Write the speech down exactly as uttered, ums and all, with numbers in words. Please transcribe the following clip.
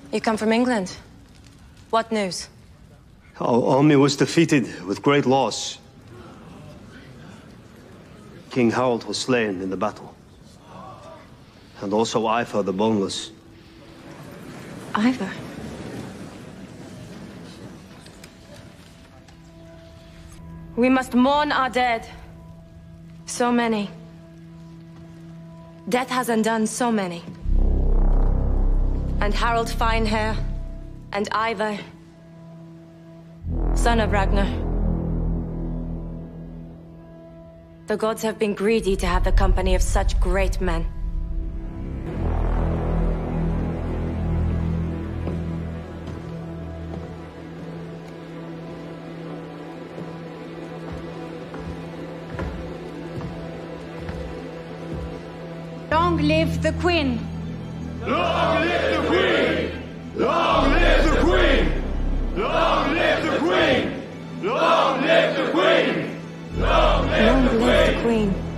You come from England. What news? Our army was defeated with great loss. King Harold was slain in the battle. And also Ivar the Boneless. Ivar? We must mourn our dead. So many. Death has undone so many. And Harold Finehair, and Ivar, son of Ragnar. The gods have been greedy to have the company of such great men. Long live the Queen! Long live the Queen! Long live the Queen! Long live the Queen! Long live the Queen! Long live the Queen! Long live the Queen!